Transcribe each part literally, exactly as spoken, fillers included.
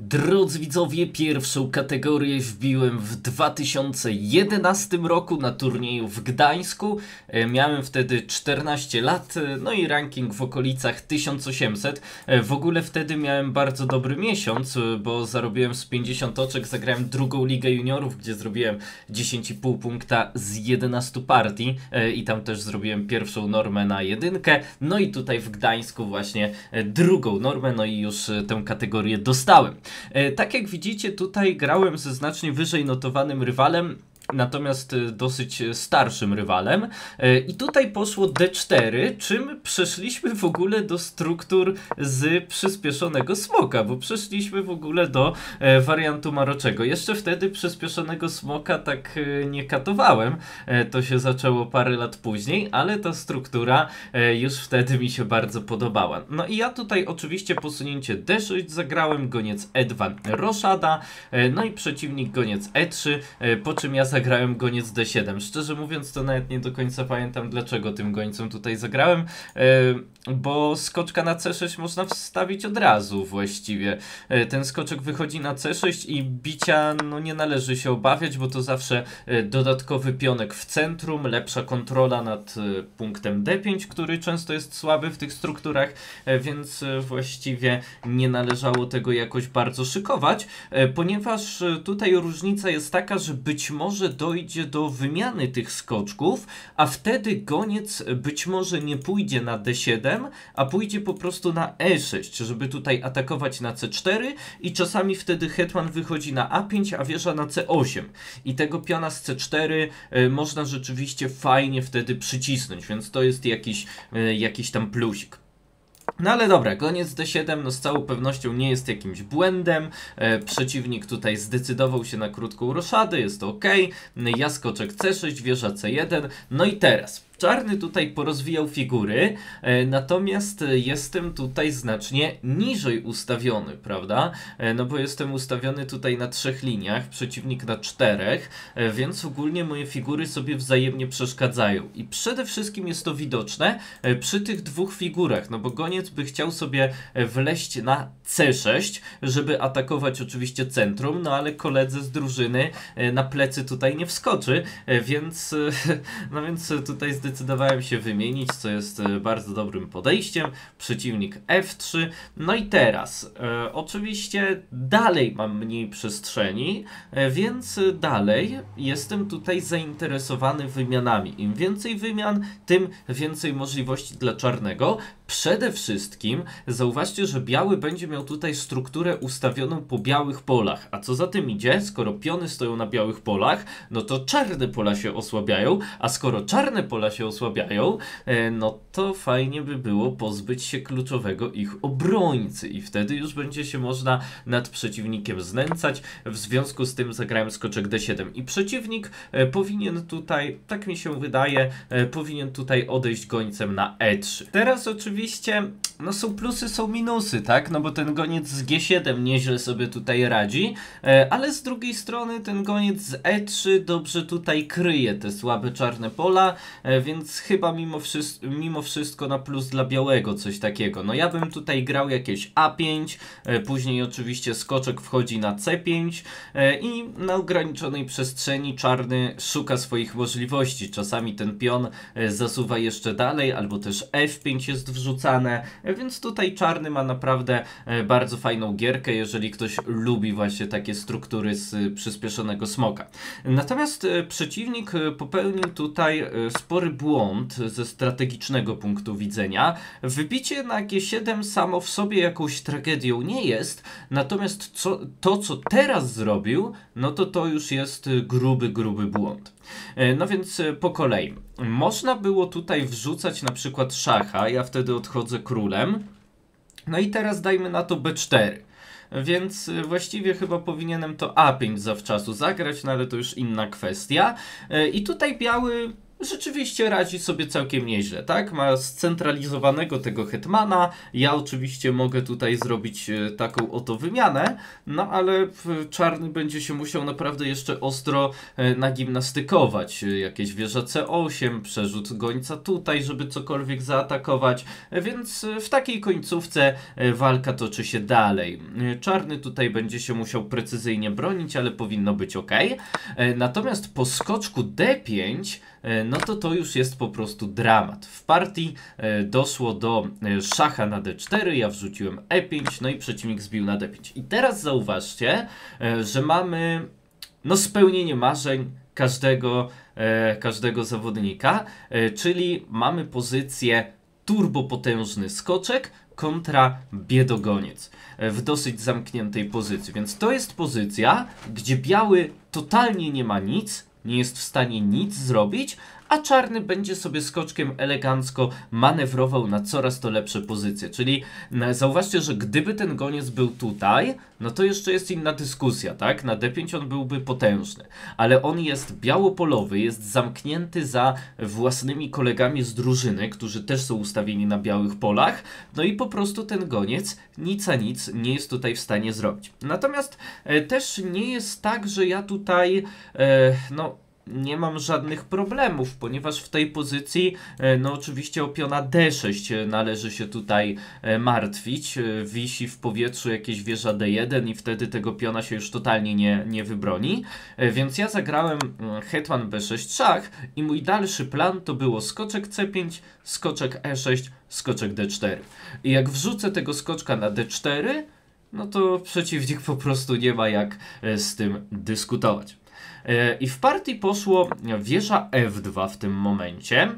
Drodzy widzowie, pierwszą kategorię wbiłem w dwa tysiące jedenastym roku na turnieju w Gdańsku. Miałem wtedy czternaście lat, no i ranking w okolicach tysiąc osiemset. W ogóle wtedy miałem bardzo dobry miesiąc, bo zarobiłem z pięćdziesiąt oczek, zagrałem drugą ligę juniorów, gdzie zrobiłem dziesięć i pół punkta z jedenastu partii i tam też zrobiłem pierwszą normę na jedynkę. No i tutaj w Gdańsku właśnie drugą normę, no i już tę kategorię dostałem. Tak jak widzicie, tutaj grałem ze znacznie wyżej notowanym rywalem, natomiast dosyć starszym rywalem. I tutaj poszło D cztery, czym przeszliśmy w ogóle do struktur z przyspieszonego smoka, bo przeszliśmy w ogóle do e, wariantu maroczego. Jeszcze wtedy przyspieszonego smoka tak e, nie katowałem, e, to się zaczęło parę lat później, ale ta struktura e, już wtedy mi się bardzo podobała. No i ja tutaj oczywiście posunięcie D sześć zagrałem, goniec E dwa roszada, e, no i przeciwnik goniec E trzy, e, po czym ja zagrałem goniec D siedem. Szczerze mówiąc, to nawet nie do końca pamiętam, dlaczego tym gońcem tutaj zagrałem, yy, bo skoczka na C sześć można wstawić od razu właściwie. Yy, ten skoczek wychodzi na C sześć i bicia no nie należy się obawiać, bo to zawsze yy, dodatkowy pionek w centrum, lepsza kontrola nad yy, punktem D pięć, który często jest słaby w tych strukturach, yy, więc yy, właściwie nie należało tego jakoś bardzo szykować, yy, ponieważ yy, tutaj różnica jest taka, że być może dojdzie do wymiany tych skoczków, a wtedy goniec być może nie pójdzie na D siedem, a pójdzie po prostu na E sześć, żeby tutaj atakować na C cztery i czasami wtedy hetman wychodzi na A pięć, a wieża na C osiem. I tego piona z C cztery y, można rzeczywiście fajnie wtedy przycisnąć, więc to jest jakiś, y, jakiś tam plusik. No ale dobra, goniec D siedem no z całą pewnością nie jest jakimś błędem, e, przeciwnik tutaj zdecydował się na krótką roszadę, jest to ok, ja skoczek C sześć, wieża C jeden, no i teraz czarny tutaj porozwijał figury, e, natomiast jestem tutaj znacznie niżej ustawiony, prawda? E, no bo jestem ustawiony tutaj na trzech liniach, przeciwnik na czterech, e, więc ogólnie moje figury sobie wzajemnie przeszkadzają. I przede wszystkim jest to widoczne e, przy tych dwóch figurach, no bo goniec by chciał sobie wleźć na C sześć, żeby atakować oczywiście centrum, no ale koledze z drużyny e, na plecy tutaj nie wskoczy, e, więc, e, no więc tutaj zdecydowałem się wymienić, co jest bardzo dobrym podejściem. Przeciwnik F trzy. No i teraz e, oczywiście dalej mam mniej przestrzeni, e, więc dalej jestem tutaj zainteresowany wymianami. Im więcej wymian, tym więcej możliwości dla czarnego. Przede wszystkim zauważcie, że biały będzie miał tutaj strukturę ustawioną po białych polach. A co za tym idzie? Skoro piony stoją na białych polach, no to czarne pola się osłabiają, a skoro czarne pola się osłabiają, no to fajnie by było pozbyć się kluczowego ich obrońcy i wtedy już będzie się można nad przeciwnikiem znęcać. W związku z tym zagrałem skoczek D siedem i przeciwnik powinien tutaj, tak mi się wydaje, powinien tutaj odejść gońcem na E trzy. Teraz oczywiście no są plusy, są minusy, tak? No bo ten goniec z G siedem nieźle sobie tutaj radzi, ale z drugiej strony ten goniec z E trzy dobrze tutaj kryje te słabe czarne pola, więc chyba mimo, wszystko, mimo wszystko na plus dla białego coś takiego. No ja bym tutaj grał jakieś A pięć, później oczywiście skoczek wchodzi na C pięć i na ograniczonej przestrzeni czarny szuka swoich możliwości. Czasami ten pion zasuwa jeszcze dalej, albo też F pięć jest wrzucane, więc tutaj czarny ma naprawdę bardzo fajną gierkę, jeżeli ktoś lubi właśnie takie struktury z przyspieszonego smoka. Natomiast przeciwnik popełnił tutaj spory błąd ze strategicznego punktu widzenia. Wybicie na G siedem samo w sobie jakąś tragedią nie jest, natomiast co, to co teraz zrobił, no to to już jest gruby, gruby błąd. No więc po kolei. Można było tutaj wrzucać na przykład szacha, ja wtedy odchodzę królem. No i teraz dajmy na to B cztery. Więc właściwie chyba powinienem to A pięć zawczasu zagrać, no ale to już inna kwestia. I tutaj biały rzeczywiście radzi sobie całkiem nieźle, tak? Ma scentralizowanego tego hetmana, ja oczywiście mogę tutaj zrobić e, taką oto wymianę, no ale e, czarny będzie się musiał naprawdę jeszcze ostro e, nagimnastykować. E, jakieś wieża C osiem, przerzut gońca tutaj, żeby cokolwiek zaatakować, e, więc e, w takiej końcówce e, walka toczy się dalej. E, czarny tutaj będzie się musiał precyzyjnie bronić, ale powinno być ok. E, natomiast po skoczku D pięć no to to już jest po prostu dramat. W partii e, doszło do e, szacha na D cztery, ja wrzuciłem E pięć, no i przeciwnik zbił na D pięć. I teraz zauważcie, e, że mamy no spełnienie marzeń każdego, e, każdego zawodnika, e, czyli mamy pozycję turbopotężny skoczek kontra biedogoniec w dosyć zamkniętej pozycji. Więc to jest pozycja, gdzie biały totalnie nie ma nic, nie jest w stanie nic zrobić, a czarny będzie sobie skoczkiem elegancko manewrował na coraz to lepsze pozycje. Czyli zauważcie, że gdyby ten goniec był tutaj, no to jeszcze jest inna dyskusja, tak? Na D pięć on byłby potężny, ale on jest białopolowy, jest zamknięty za własnymi kolegami z drużyny, którzy też są ustawieni na białych polach, no i po prostu ten goniec nic a nic nie jest tutaj w stanie zrobić. Natomiast e, też nie jest tak, że ja tutaj, e, no... nie mam żadnych problemów, ponieważ w tej pozycji, no oczywiście o piona D sześć należy się tutaj martwić. Wisi w powietrzu jakieś wieża D jeden i wtedy tego piona się już totalnie nie, nie wybroni. Więc ja zagrałem hetman B sześć szach i mój dalszy plan to było skoczek C pięć, skoczek E sześć, skoczek D cztery. I jak wrzucę tego skoczka na D cztery, no to przeciwnik po prostu nie ma jak z tym dyskutować. I w partii poszło wieża F dwa w tym momencie.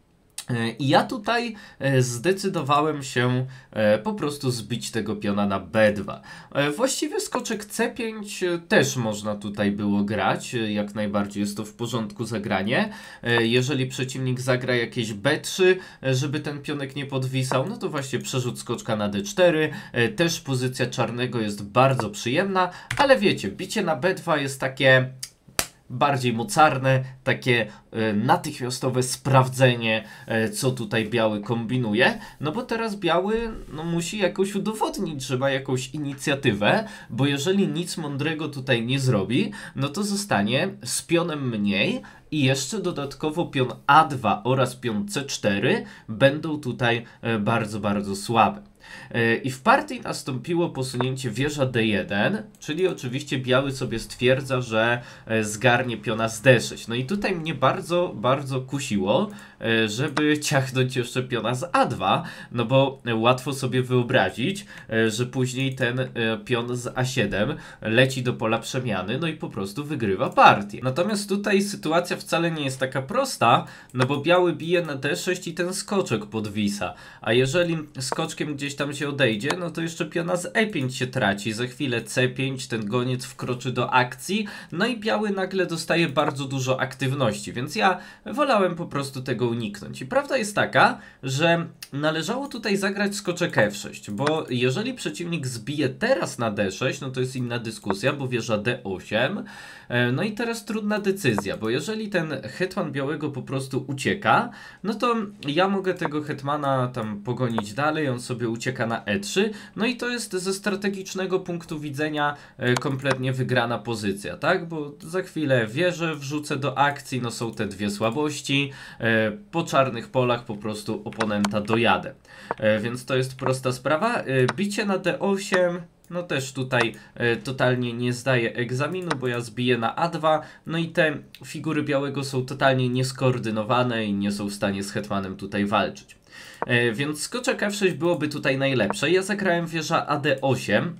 I ja tutaj zdecydowałem się po prostu zbić tego piona na B dwa. Właściwie skoczek C pięć też można tutaj było grać, jak najbardziej jest to w porządku zagranie. Jeżeli przeciwnik zagra jakieś B trzy, żeby ten pionek nie podwisał, no to właśnie przerzut skoczka na D cztery. Też pozycja czarnego jest bardzo przyjemna, ale wiecie, bicie na B dwa jest takie... bardziej mocarne, takie e, natychmiastowe sprawdzenie, e, co tutaj biały kombinuje, no bo teraz biały no, musi jakoś udowodnić, że ma jakąś inicjatywę, bo jeżeli nic mądrego tutaj nie zrobi, no to zostanie z pionem mniej i jeszcze dodatkowo pion A dwa oraz pion C cztery będą tutaj e, bardzo, bardzo słabe. I w partii nastąpiło posunięcie wieża D jeden, czyli oczywiście biały sobie stwierdza, że zgarnie piona z D sześć. No i tutaj mnie bardzo, bardzo kusiło, żeby ciachnąć jeszcze piona z A dwa, no bo łatwo sobie wyobrazić, że później ten pion z A siedem leci do pola przemiany, no i po prostu wygrywa partię. Natomiast tutaj sytuacja wcale nie jest taka prosta, no bo biały bije na D sześć i ten skoczek podwisa, a jeżeli skoczkiem gdzieś tam się odejdzie, no to jeszcze piona z E pięć się traci, za chwilę C pięć, ten goniec wkroczy do akcji, no i biały nagle dostaje bardzo dużo aktywności, więc ja wolałem po prostu tego uniknąć. I prawda jest taka, że należało tutaj zagrać skoczek F sześć, bo jeżeli przeciwnik zbije teraz na D sześć, no to jest inna dyskusja, bo wieża D osiem, no i teraz trudna decyzja, bo jeżeli ten hetman białego po prostu ucieka, no to ja mogę tego hetmana tam pogonić dalej, on sobie ucieka na E trzy, no i to jest ze strategicznego punktu widzenia e, kompletnie wygrana pozycja, tak? Bo za chwilę wieżę wrzucę do akcji, no są te dwie słabości, e, po czarnych polach po prostu oponenta dojadę. E, więc to jest prosta sprawa. E, bicie na D osiem... no też tutaj e, totalnie nie zdaję egzaminu, bo ja zbiję na A dwa, no i te figury białego są totalnie nieskoordynowane i nie są w stanie z hetmanem tutaj walczyć. E, więc skoczek F sześć byłoby tutaj najlepsze. Ja zagrałem wieża A D osiem.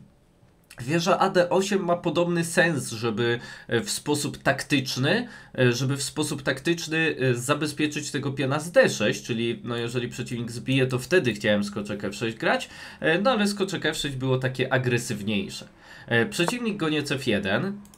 Wieża A D osiem ma podobny sens, żeby w sposób taktyczny, żeby w sposób taktyczny zabezpieczyć tego piona z D sześć, czyli no jeżeli przeciwnik zbije, to wtedy chciałem skoczek F sześć grać, no ale skoczek F sześć było takie agresywniejsze. Przeciwnik goniec F jeden,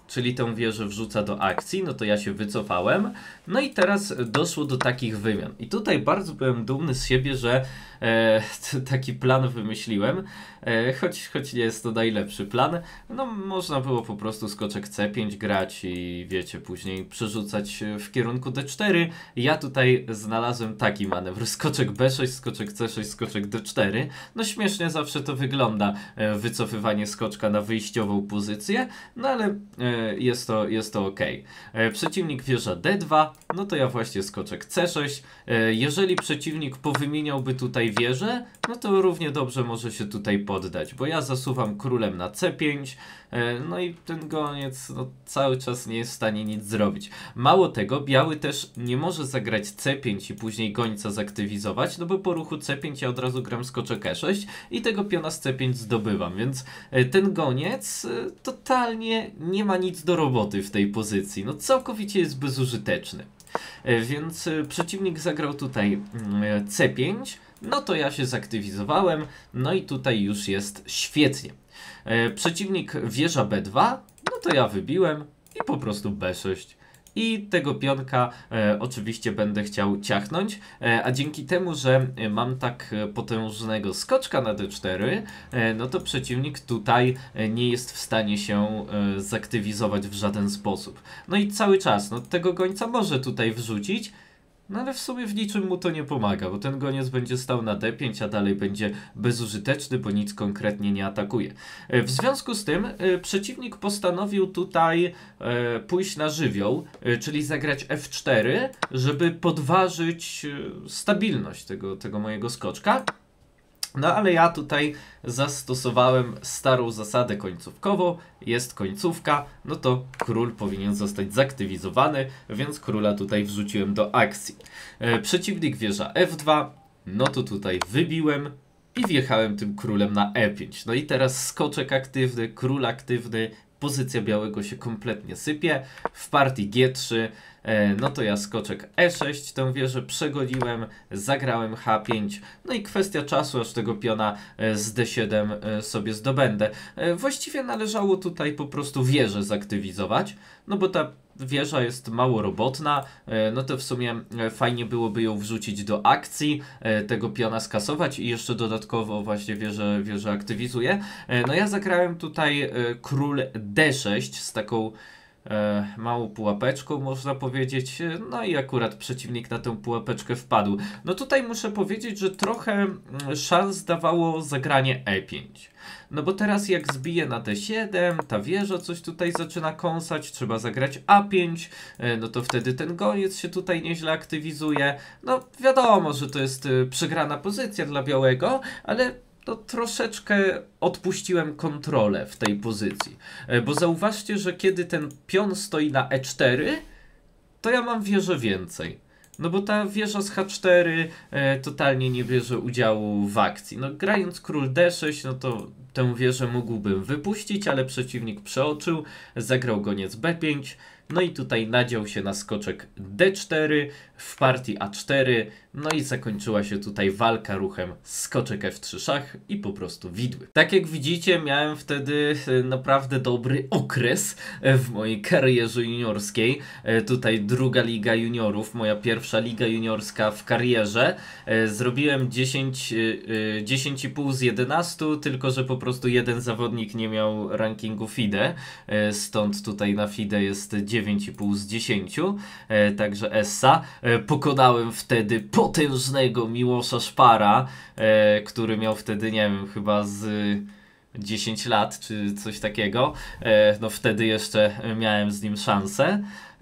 czyli tę wieżę wrzuca do akcji, no to ja się wycofałem. No i teraz doszło do takich wymian. I tutaj bardzo byłem dumny z siebie, że e, taki plan wymyśliłem, e, choć, choć nie jest to najlepszy plan. No można było po prostu skoczek C pięć grać i wiecie, później przerzucać w kierunku D cztery. Ja tutaj znalazłem taki manewr, skoczek B sześć, skoczek C sześć, skoczek D cztery. No śmiesznie zawsze to wygląda, e, wycofywanie skoczka na wyjściową pozycję, no ale e, jest to, jest to ok. E, przeciwnik wieża D dwa, no to ja właśnie skoczek C sześć. E, jeżeli przeciwnik powymieniałby tutaj wieżę, no to równie dobrze może się tutaj poddać, bo ja zasuwam królem na C pięć, e, no i ten goniec no, cały czas nie jest w stanie nic zrobić. Mało tego, biały też nie może zagrać C pięć i później gońca zaktywizować, no bo po ruchu C pięć ja od razu gram skoczek E sześć i tego piona z C pięć zdobywam, więc e, ten goniec e, totalnie nie ma nic do roboty w tej pozycji, no całkowicie jest bezużyteczny. E, więc e, przeciwnik zagrał tutaj e, C pięć, no to ja się zaktywizowałem, no i tutaj już jest świetnie. E, przeciwnik wieża B dwa, no to ja wybiłem i po prostu B sześć. I tego pionka e, oczywiście będę chciał ciachnąć, e, a dzięki temu, że mam tak potężnego skoczka na D cztery, e, no to przeciwnik tutaj nie jest w stanie się e, zaktywizować w żaden sposób. No i cały czas, no tego gońca może tutaj wrzucić, no ale w sumie w niczym mu to nie pomaga, bo ten goniec będzie stał na D pięć, a dalej będzie bezużyteczny, bo nic konkretnie nie atakuje. W związku z tym y, przeciwnik postanowił tutaj y, pójść na żywioł, y, czyli zagrać F cztery, żeby podważyć y, stabilność tego, tego mojego skoczka. No ale ja tutaj zastosowałem starą zasadę końcówkową, jest końcówka, no to król powinien zostać zaktywizowany, więc króla tutaj wrzuciłem do akcji. E, przeciwnik wieża F dwa, no to tutaj wybiłem i wjechałem tym królem na E pięć. No i teraz skoczek aktywny, król aktywny, pozycja białego się kompletnie sypie. W partii G trzy, e, no to ja skoczek E sześć, tę wieżę przegoniłem, zagrałem H pięć, no i kwestia czasu, aż tego piona e, z D siedem e, sobie zdobędę. E, właściwie należało tutaj po prostu wieżę zaktywizować, no bo ta wieża jest mało robotna, e, no to w sumie e, fajnie byłoby ją wrzucić do akcji, e, tego piona skasować i jeszcze dodatkowo właśnie wieżę, wieżę aktywizuję. E, no ja zagrałem tutaj e, król D sześć z taką e, małą pułapeczką, można powiedzieć, no i akurat przeciwnik na tę pułapeczkę wpadł. No tutaj muszę powiedzieć, że trochę mm, szans dawało zagranie E pięć. No bo teraz jak zbiję na D siedem, ta wieża coś tutaj zaczyna kąsać, trzeba zagrać A pięć, no to wtedy ten goniec się tutaj nieźle aktywizuje. No wiadomo, że to jest przegrana pozycja dla białego, ale to troszeczkę odpuściłem kontrolę w tej pozycji. Bo zauważcie, że kiedy ten pion stoi na E cztery, to ja mam wieżę więcej. No bo ta wieża z H cztery e, totalnie nie bierze udziału w akcji. No grając król D sześć, no to tę wieżę mógłbym wypuścić, ale przeciwnik przeoczył, zagrał goniec B pięć, no i tutaj nadział się na skoczek D cztery w partii A cztery, no i zakończyła się tutaj walka ruchem skoczek F trzy szach i po prostu widły. Tak jak widzicie, miałem wtedy naprawdę dobry okres w mojej karierze juniorskiej. Tutaj druga liga juniorów, moja pierwsza liga juniorska w karierze. Zrobiłem dziesięć, dziesięć i pół z jedenastu, tylko że po prostu jeden zawodnik nie miał rankingu F I D E, stąd tutaj na F I D E jest dziewięć i pół z dziesięciu, także Essa. Pokonałem wtedy potężnego Miłosza Szpara, e, który miał wtedy, nie wiem, chyba z dziesięć lat, czy coś takiego. E, no wtedy jeszcze miałem z nim szansę.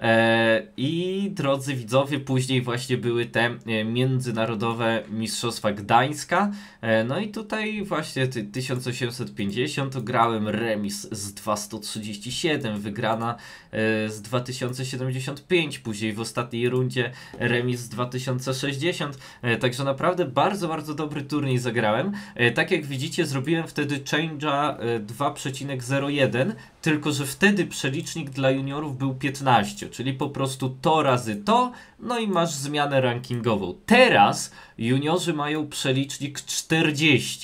E, I drodzy widzowie, później właśnie były te e, międzynarodowe mistrzostwa Gdańska. E, no i tutaj właśnie ty, tysiąc osiemset pięćdziesiąt grałem remis z dwieście trzydzieści siedem, wygrana e, z dwa tysiące siedemdziesiąt pięć, później w ostatniej rundzie remis z dwa tysiące sześćdziesiąt. E, także naprawdę bardzo, bardzo dobry turniej zagrałem. E, tak jak widzicie, zrobiłem wtedy change'a e, dwa przecinek zero jeden, tylko że wtedy przelicznik dla juniorów był piętnaście, czyli po prostu to razy to, no i masz zmianę rankingową. Teraz juniorzy mają przelicznik czterdzieści,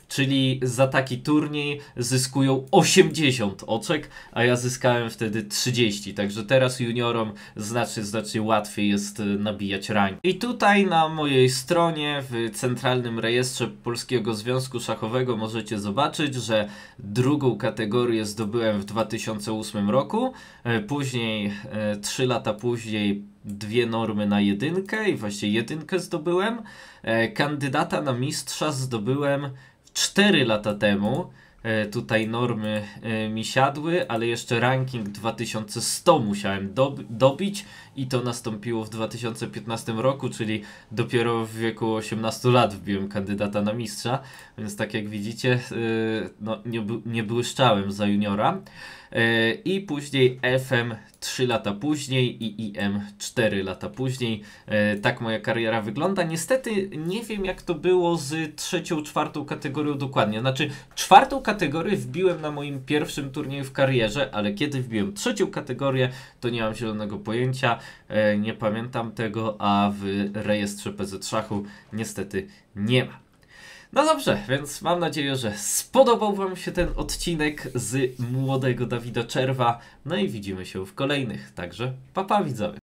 czyli za taki turniej zyskują osiemdziesiąt oczek, a ja zyskałem wtedy trzydzieści, także teraz juniorom znacznie, znacznie łatwiej jest nabijać rank. I tutaj na mojej stronie w Centralnym Rejestrze Polskiego Związku Szachowego możecie zobaczyć, że drugą kategorię zdobyłem w dwa tysiące ósmym roku, później trzy lata później dwie normy na jedynkę i właśnie jedynkę zdobyłem. Kandydata na mistrza zdobyłem cztery lata temu. Tutaj normy mi siadły, ale jeszcze ranking dwa tysiące sto musiałem dob dobić i to nastąpiło w dwa tysiące piętnastym roku, czyli dopiero w wieku osiemnastu lat wbiłem kandydata na mistrza, więc tak jak widzicie, no, nie, nie błyszczałem za juniora. I później F M trzy lata później i I M cztery lata później. Tak moja kariera wygląda. Niestety nie wiem, jak to było z trzecią, czwartą kategorią dokładnie. Znaczy czwartą kategorię wbiłem na moim pierwszym turnieju w karierze, ale kiedy wbiłem trzecią kategorię, to nie mam zielonego pojęcia, nie pamiętam tego, a w rejestrze P Z Szachu niestety nie ma. No dobrze, więc mam nadzieję, że spodobał Wam się ten odcinek z młodego Dawida Czerwa. No i widzimy się w kolejnych. Także pa pa widzowie.